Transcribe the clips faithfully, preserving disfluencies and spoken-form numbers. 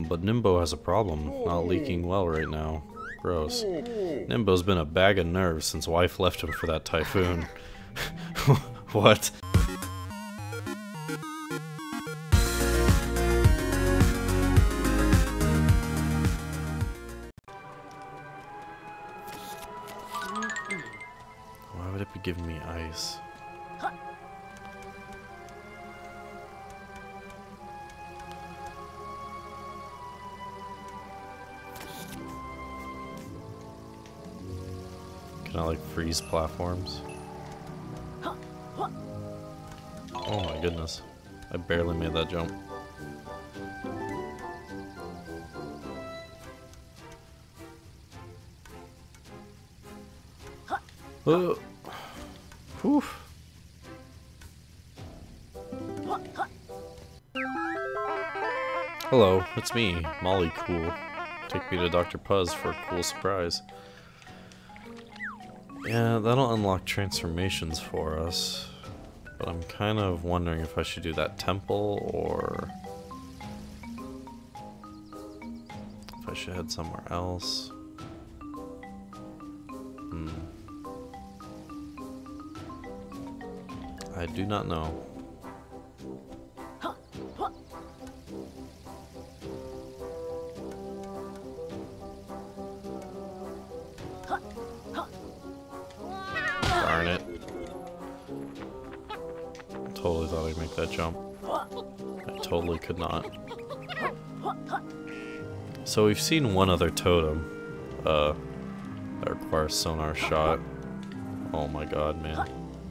But Nimbo has a problem, not leaking well right now. Gross. Nimbo's been a bag of nerves since wife left him for that typhoon. What? Why would it be giving me ice? Can I like freeze platforms? Oh my goodness. I barely made that jump. Oh. Poof. Hello, it's me, Molly Cool. Take me to Doctor Puzz for a cool surprise. Yeah, that'll unlock transformations for us. But I'm kind of wondering if I should do that temple or if I should head somewhere else. Hmm. I do not know. Darn it. Totally thought I'd make that jump. I totally could not. So we've seen one other totem uh, that requires sonar shot. Oh my god, man.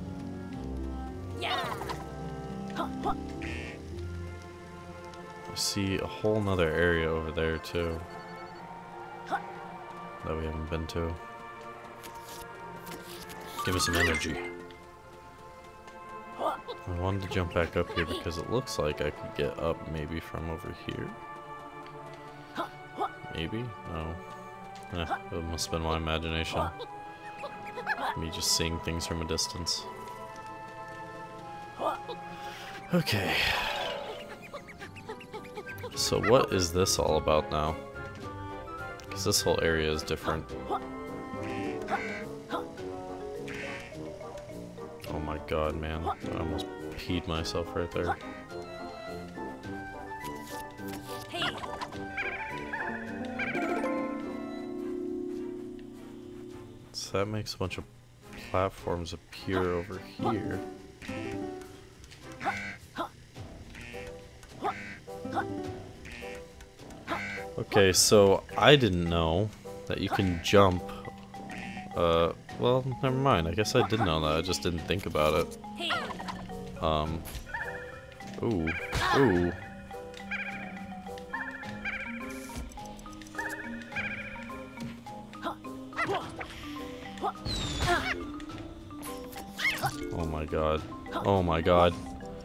I see a whole nother area over there too that we haven't been to. Give me some energy. I wanted to jump back up here because it looks like I could get up maybe from over here. Maybe? No. Eh, it must have been my imagination. Me just seeing things from a distance. Okay. So what is this all about now? Because this whole area is different. Oh my god, man. I almost peed myself right there. So that makes a bunch of platforms appear over here. Okay, so I didn't know that you can jump. Uh, well, never mind. I guess I did know that. I just didn't think about it. Um. Ooh. Ooh. Oh my god. Oh my god.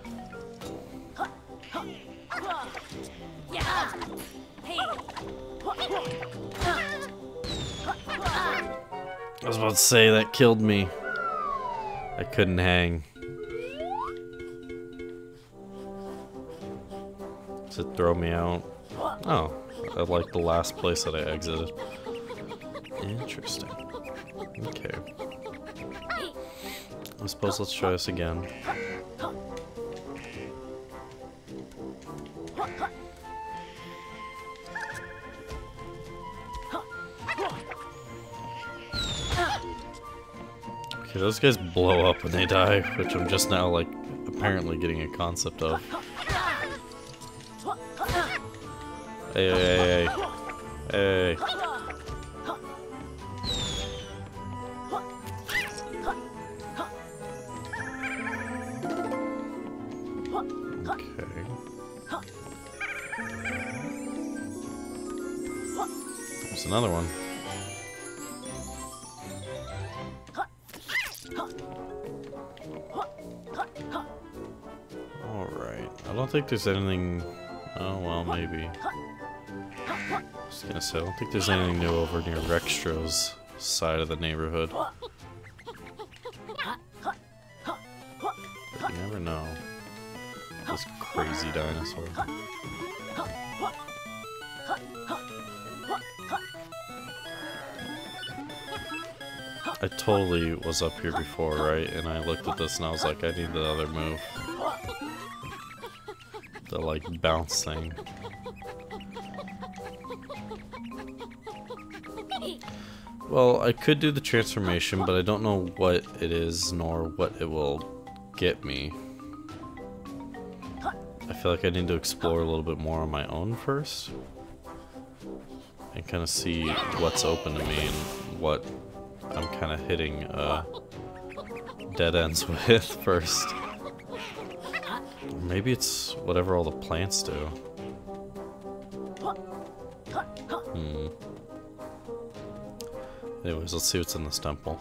I was about to say, that killed me. I couldn't hang. Does it throw me out? Oh, I like the last place that I exited. Interesting. Okay. I suppose let's try this again. Okay, those guys blow up when they die, which I'm just now, like, apparently getting a concept of. Hey, hey, hey, hey. Hey. Okay. There's another one. Alright. I don't think there's anything... Oh, well, maybe. I was gonna say, I don't think there's anything new over near Rextro's side of the neighborhood. But you never know. This crazy dinosaur. I totally was up here before, right? And I looked at this and I was like, I need the other move. The, like, bounce thing. Well, I could do the transformation, but I don't know what it is, nor what it will get me. I feel like I need to explore a little bit more on my own first. And kind of see what's open to me and what I'm kind of hitting uh, dead ends with first. Or maybe it's whatever all the plants do. Hmm. Anyways, let's see what's in this temple.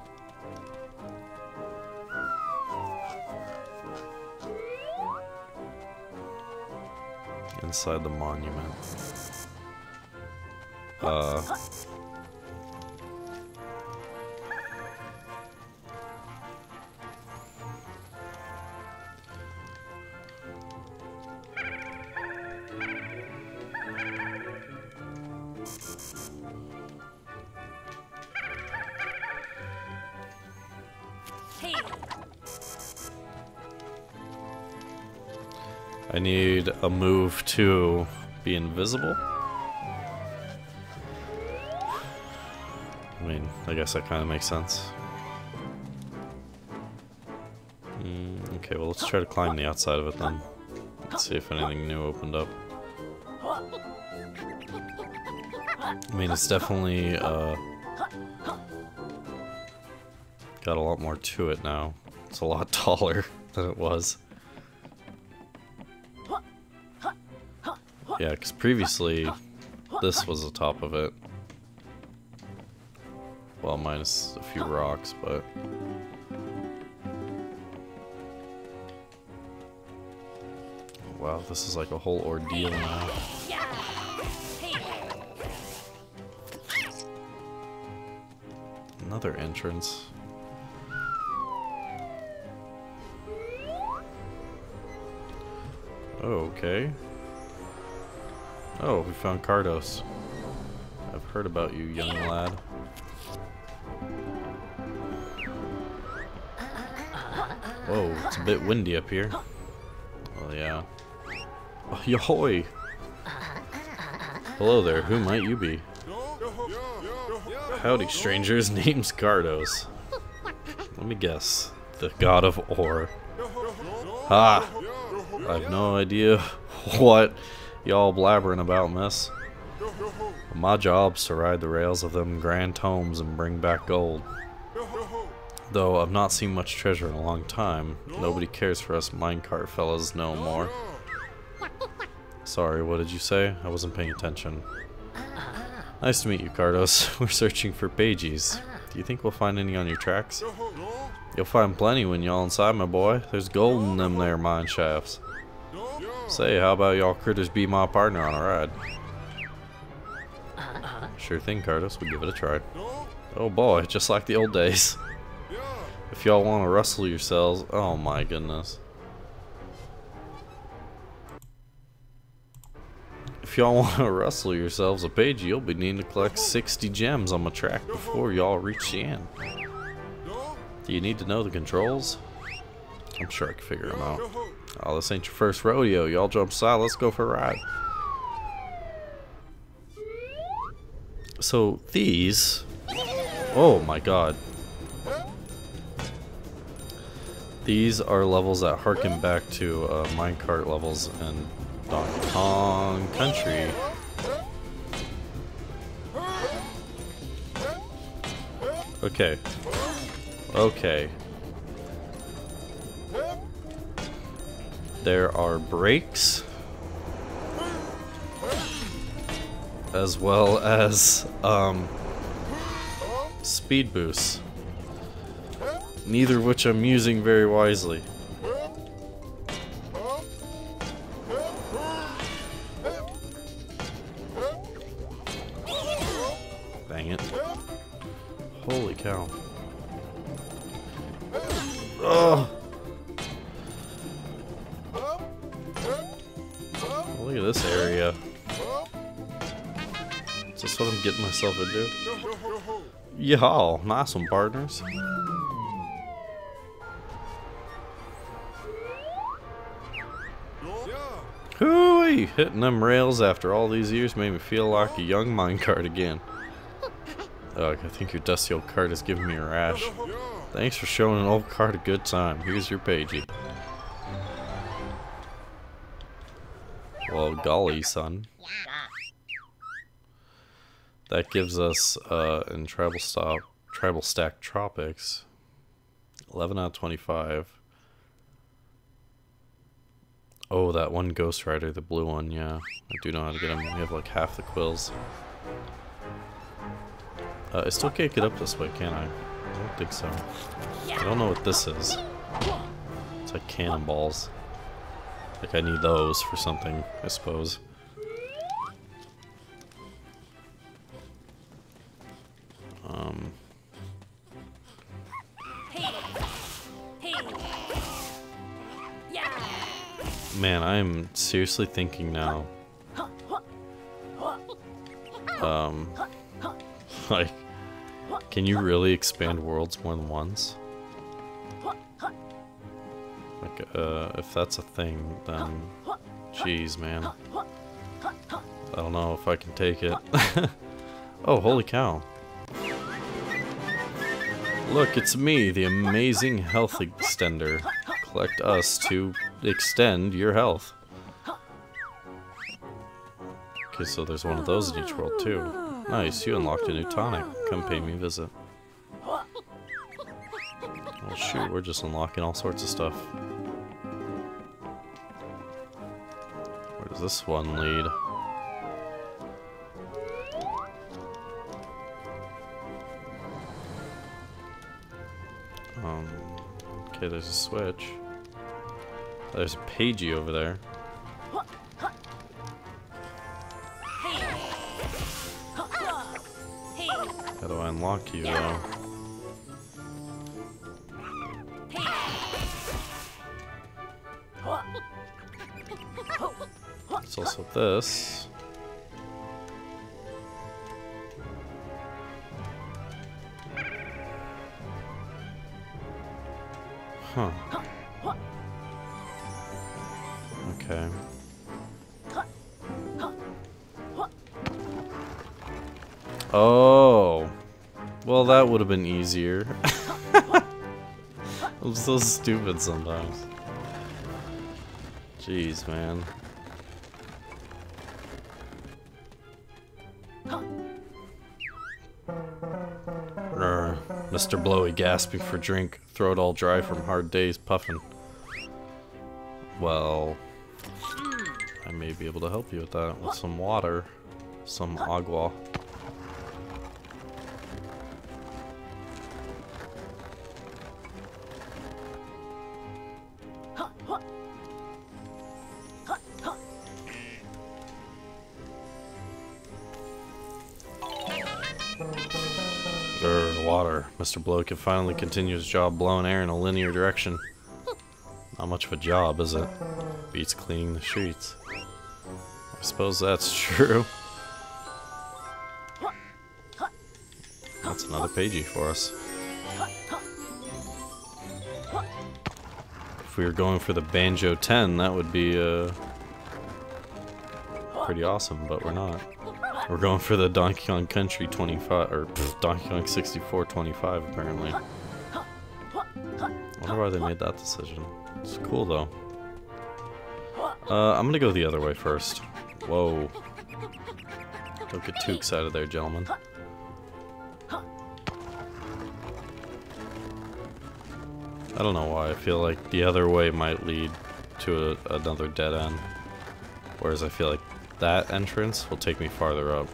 Inside the monument. Uh... I need a move to be invisible. I mean, I guess that kind of makes sense. Mm, okay, well, let's try to climb the outside of it then. Let's see if anything new opened up. I mean, it's definitely uh, got a lot more to it now. It's a lot taller than it was. Yeah, because previously, this was the top of it. Well, minus a few rocks, but... Wow, this is like a whole ordeal now. Another entrance. Oh, okay. Oh, we found Kartos. I've heard about you, young lad. Whoa, it's a bit windy up here. Well, yeah. Oh, yohoy! Hello there, who might you be? Howdy, strangers. Name's Kartos. Let me guess. The god of ore. Ah! I have no idea what y'all blabbering about, miss. My job's to ride the rails of them grand tomes and bring back gold. Though I've not seen much treasure in a long time, nobody cares for us minecart fellas no more. Sorry, what did you say? I wasn't paying attention. Nice to meet you, Kartos. We're searching for pages. Do you think we'll find any on your tracks? You'll find plenty when y'all inside, my boy. There's gold in them there mine shafts. Say, how about y'all critters be my partner on a ride? Sure thing, Kartos. We'll give it a try. Oh boy, just like the old days. If y'all want to rustle yourselves... Oh my goodness. If y'all want to rustle yourselves a page, you'll be needing to collect sixty gems on my track before y'all reach the end. Do you need to know the controls? I'm sure I can figure them out. Oh, this ain't your first rodeo. Y'all jump aside. Let's go for a ride. So, these... Oh my god. These are levels that harken back to uh, minecart levels in Donkey Kong Country. Okay. Okay. There are brakes, as well as um, speed boosts, neither of which I'm using very wisely. Dang it. Holy cow. Oh! Look at this area. Is this what I'm getting myself into? Y'all, nice one, partners. Hooey! Hitting them rails after all these years made me feel like a young minecart again. Ugh, I think your dusty old cart is giving me a rash. Thanks for showing an old cart a good time. Here's your pagey. Well, golly, son. That gives us, uh, in Tribal Stop, Tribal Stack Tropics, eleven out of twenty-five. Oh, that one Ghost Rider, the blue one, yeah. I do know how to get him. We have like half the quills. Uh, I still can't get up this way, can I? I don't think so. I don't know what this is. It's like cannonballs. Like I need those for something, I suppose. Um... Man, I'm seriously thinking now. Um, like, can you really expand worlds more than once? Like, uh, if that's a thing, then, jeez, man. I don't know if I can take it. Oh, holy cow. Look, it's me, the amazing health extender. Collect us to extend your health. Okay, so there's one of those in each world too. Nice, you unlocked a new tonic. Come pay me a visit. Well, shoot, we're just unlocking all sorts of stuff. Where does this one lead? Um, okay, there's a switch. There's a pagey over there. How do I unlock you, though? It's also this. Huh. Okay. Oh. Well, that would have been easier. I'm so stupid sometimes. Jeez, man. Urgh. Mister Blowy gasping for drink, throat all dry from hard days puffing. Well, I may be able to help you with that with some water, some agua. Urgh, water. Mister Blow can finally continue his job blowing air in a linear direction. Not much of a job, is it? Beats cleaning the streets. I suppose that's true. That's another pagey for us. If we were going for the Banjo ten, that would be uh, pretty awesome, but we're not. We're going for the Donkey Kong Country twenty-five, or pff, Donkey Kong sixty-four twenty-five, apparently. I wonder why they made that decision. It's cool, though. Uh, I'm gonna go the other way first. Whoa. Don't get too excited there, gentlemen. I don't know why. I feel like the other way might lead to a, another dead end. Whereas I feel like that entrance will take me farther up.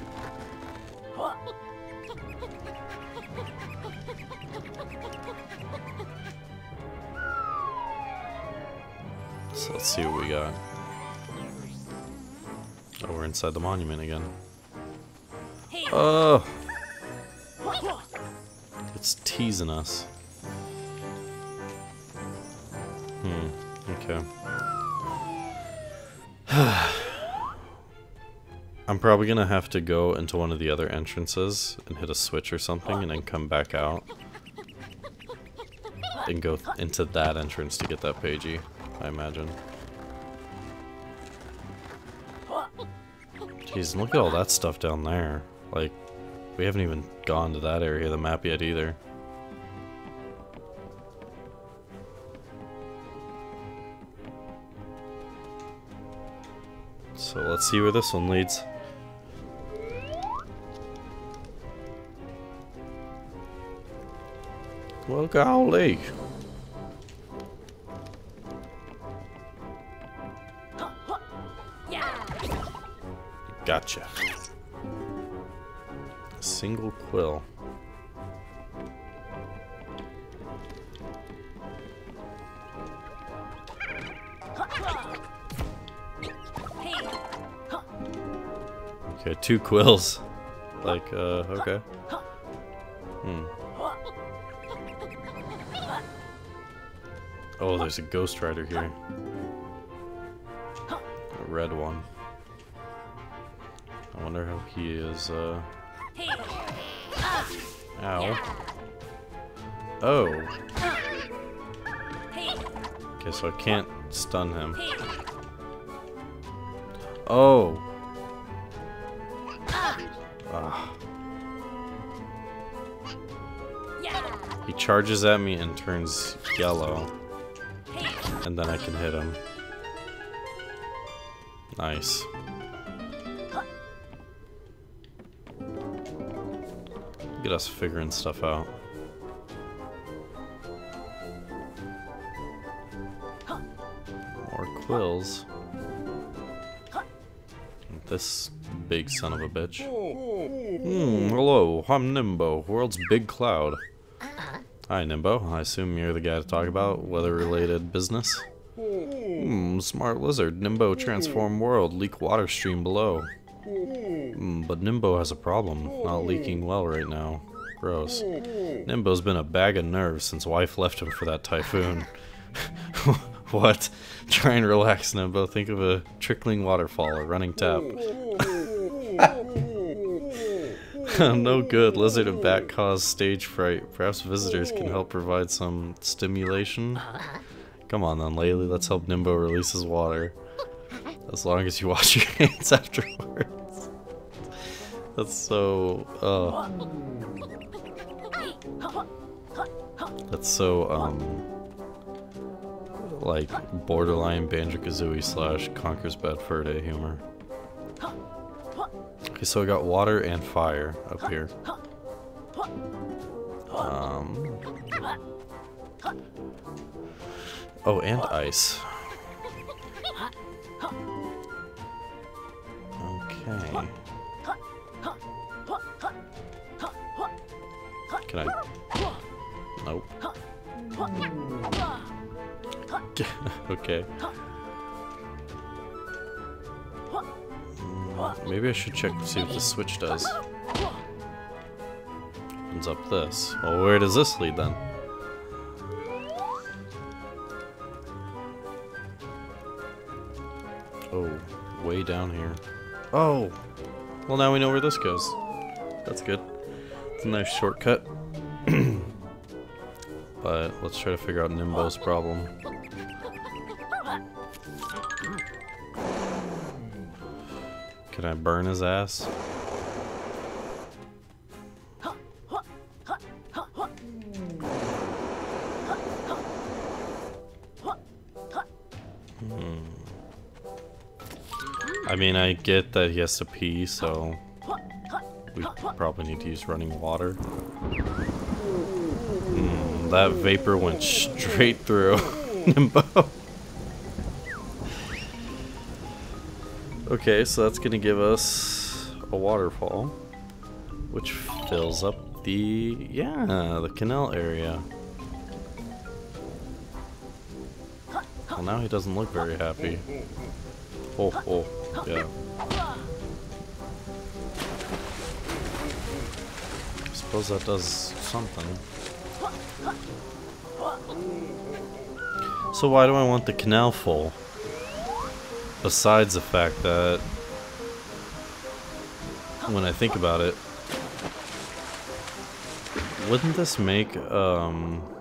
So let's see what we got. Oh, we're inside the monument again. Oh! It's teasing us. Hmm, okay. I'm probably gonna have to go into one of the other entrances and hit a switch or something and then come back out. And go th into that entrance to get that pagey, I imagine. Jeez, look at all that stuff down there. Like, we haven't even gone to that area of the map yet either. So let's see where this one leads. Well, golly. Gotcha. A single quill. Okay, two quills. Like, uh, okay. Hmm. Oh, there's a ghost rider here. A red one. I wonder how he is, uh... Ow. Oh. Okay, so I can't stun him. Oh. Ah. He charges at me and turns yellow. And then I can hit him. Nice. Get us figuring stuff out. More quills. This big son of a bitch. Hmm, hello, I'm Nimbo, world's big cloud. Hi, Nimbo. I assume you're the guy to talk about weather-related business? Hmm, smart lizard. Nimbo transform world, leak water stream below. Hmm, but Nimbo has a problem, not leaking well right now. Gross. Nimbo's been a bag of nerves since wife left him for that typhoon. What? Try and relax, Nimbo. Think of a trickling waterfall, a running tap. No good. Lizard and bat cause stage fright. Perhaps visitors can help provide some stimulation. Come on then, Laylee. Let's help Nimbo release his water. As long as you wash your hands afterwards. That's so... Uh, that's so, um... like, borderline Banjo-Kazooie slash Conker's Bad Fur Day humor. Okay, so I got water and fire up here. Um... Oh, and ice. Okay. Can I? Nope. Okay. Mm, maybe I should check to see what the switch does. Opens up this. Well, where does this lead then? Oh, way down here. Oh! Well, now we know where this goes. That's good. It's a nice shortcut. But let's try to figure out Nimbo's problem. Can I burn his ass? Hmm. I mean, I get that he has to pee, so we probably need to use running water. Mm, that vapor went straight through Nimbo. Okay, so that's gonna give us a waterfall, which fills up the, yeah, the canal area. Well, now he doesn't look very happy. Oh, oh, yeah. I suppose that does something. So why do I want the canal full? Besides the fact that when I think about it, wouldn't this make, um...